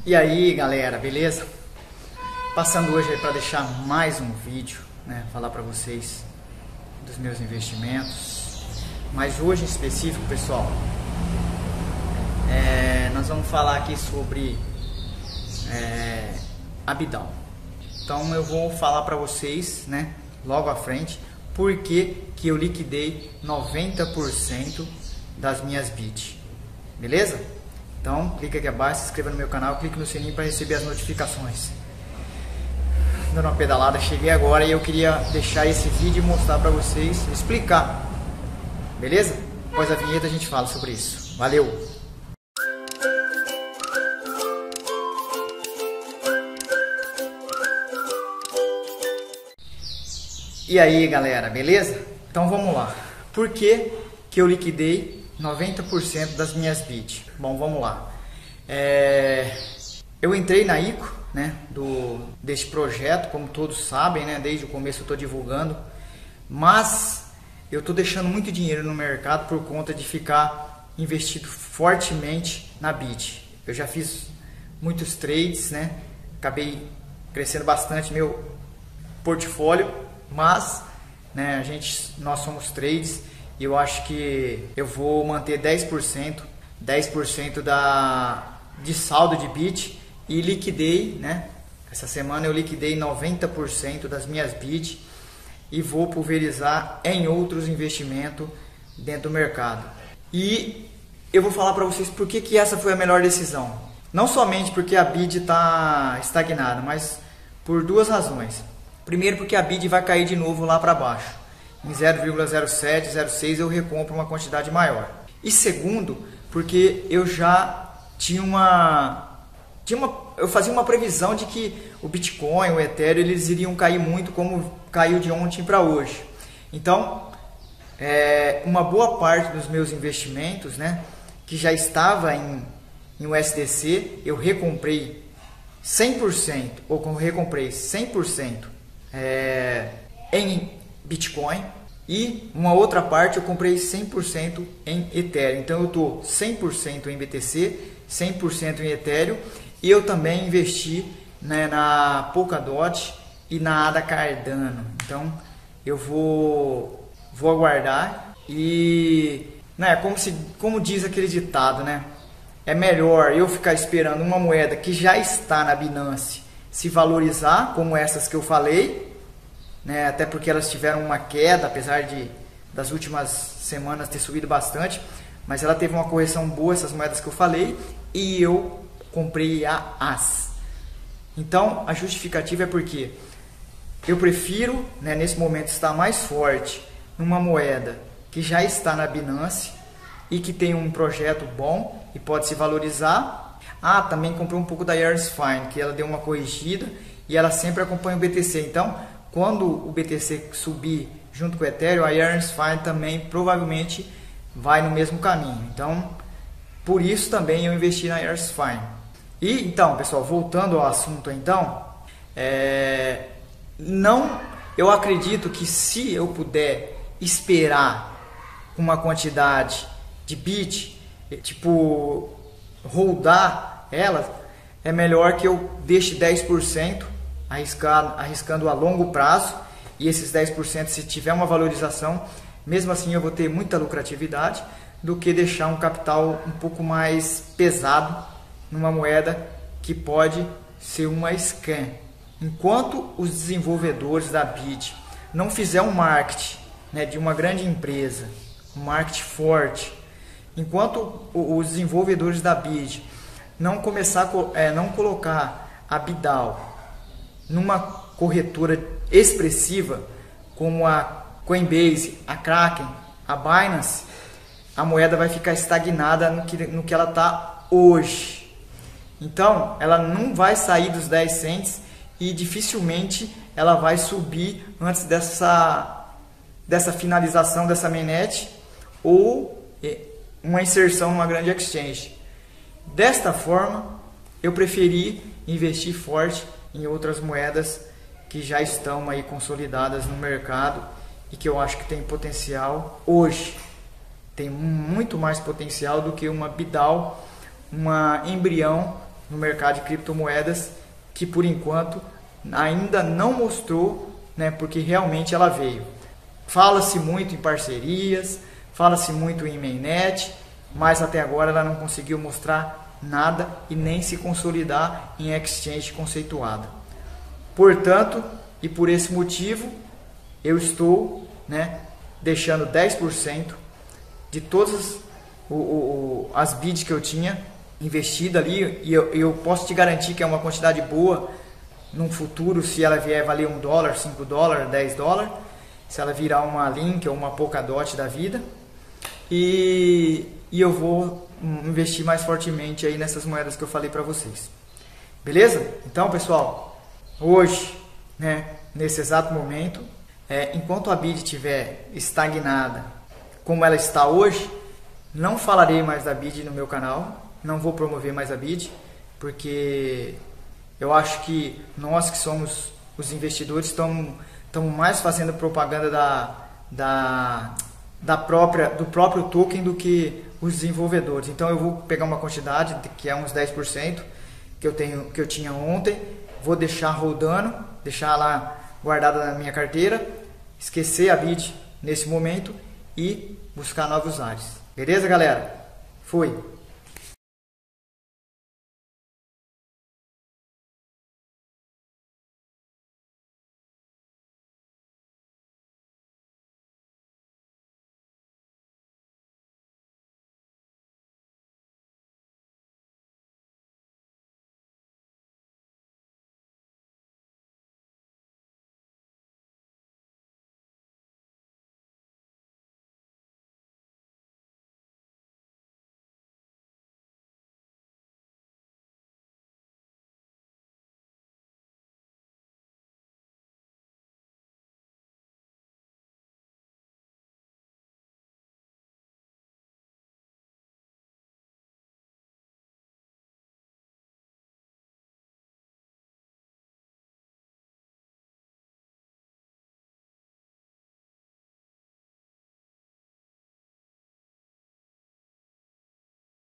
E aí galera, beleza? Passando hoje aí para deixar mais um vídeo, né? Falar para vocês dos meus investimentos. Mas hoje em específico, pessoal, nós vamos falar aqui sobre Abidal. Então eu vou falar para vocês, né? Logo à frente, por que eu liquidei 90% das minhas BIT. Beleza? Então, clica aqui abaixo, se inscreva no meu canal, clique no sininho para receber as notificações. Dando uma pedalada, cheguei agora e eu queria deixar esse vídeo e mostrar para vocês, explicar. Beleza? Após a vinheta a gente fala sobre isso. Valeu! E aí galera, beleza? Então vamos lá. Por que eu liquidei 90% das minhas BIT? Bom, vamos lá. Eu entrei na ICO, né, deste projeto, como todos sabem, né, desde o começo eu estou divulgando, mas eu estou deixando muito dinheiro no mercado por conta de ficar investido fortemente na BIT. Eu já fiz muitos trades, né, acabei crescendo bastante meu portfólio, mas né, nós somos trades e eu acho que eu vou manter 10% de saldo de BIT e liquidei, né? Essa semana eu liquidei 90% das minhas BIT e vou pulverizar em outros investimentos dentro do mercado. E eu vou falar para vocês por que essa foi a melhor decisão. Não somente porque a BIT está estagnada, mas por duas razões. Primeiro, porque a BIT vai cair de novo lá para baixo. Em 0,07, 0,6 eu recompro uma quantidade maior. E segundo, porque eu já eu fazia uma previsão de que o Bitcoin, o Ethereum, eles iriam cair muito como caiu de ontem para hoje. Então, uma boa parte dos meus investimentos, né, que já estava em USDC, eu recomprei 100%, ou recomprei 100% em Bitcoin, e uma outra parte eu comprei 100% em Ethereum. Então eu estou 100% em BTC, 100% em Ethereum, e eu também investi, né, na Polkadot e na ADA Cardano. Então eu vou aguardar e, né, como diz aquele ditado, né, é melhor eu ficar esperando uma moeda que já está na Binance se valorizar, como essas que eu falei, né, até porque elas tiveram uma queda, apesar das últimas semanas ter subido bastante, mas ela teve uma correção boa, essas moedas que eu falei, e eu comprei a AS. Então a justificativa é porque eu prefiro, né, nesse momento estar mais forte numa moeda que já está na Binance e que tem um projeto bom e pode se valorizar. Também comprei um pouco da Years Fine, que ela deu uma corrigida e ela sempre acompanha o BTC. Então, quando o BTC subir junto com o Ethereum, a Years Fine também provavelmente vai no mesmo caminho. Então, por isso também eu investi na Years Fine. E então, pessoal, voltando ao assunto, então, eu acredito que se eu puder esperar uma quantidade de BIT, tipo, holdar elas, é melhor que eu deixe 10% arriscando a longo prazo, e esses 10%, se tiver uma valorização, mesmo assim eu vou ter muita lucratividade, do que deixar um capital um pouco mais pesado numa moeda que pode ser uma scam. Enquanto os desenvolvedores da BIT não fizer um marketing, né, de uma grande empresa, um marketing forte, enquanto os desenvolvedores da BIT não colocar a Abidal numa corretora expressiva como a Coinbase, a Kraken, a Binance, a moeda vai ficar estagnada no que ela está hoje. Então ela não vai sair dos 10 cents e dificilmente ela vai subir antes dessa finalização dessa mainnet ou uma inserção numa grande exchange. Desta forma, eu preferi investir forte em outras moedas que já estão aí consolidadas no mercado e que eu acho que tem potencial hoje. Tem muito mais potencial do que uma Abidal, uma embrião no mercado de criptomoedas, que por enquanto ainda não mostrou, né, porque realmente ela veio. Fala-se muito em parcerias, fala-se muito em mainnet, mas até agora ela não conseguiu mostrar nada e nem se consolidar em exchange conceituada. Portanto, e por esse motivo, eu estou, né, deixando 10% de todas as bids que eu tinha investido ali, e eu posso te garantir que é uma quantidade boa num futuro, se ela vier valer $1, $5, $10, se ela virar uma Link ou uma Polkadot da vida, e eu vou investir mais fortemente aí nessas moedas que eu falei para vocês. Beleza? Então, pessoal, hoje, né, nesse exato momento, enquanto a BID estiver estagnada como ela está hoje, não falarei mais da BID no meu canal, não vou promover mais a BID, porque eu acho que nós que somos os investidores estamos mais fazendo propaganda do próprio token do que os desenvolvedores. Então eu vou pegar uma quantidade que é uns 10% que eu tinha ontem, vou deixar rodando, deixar lá guardada na minha carteira, esquecer a BID nesse momento e buscar novos ares. Beleza, galera? Fui!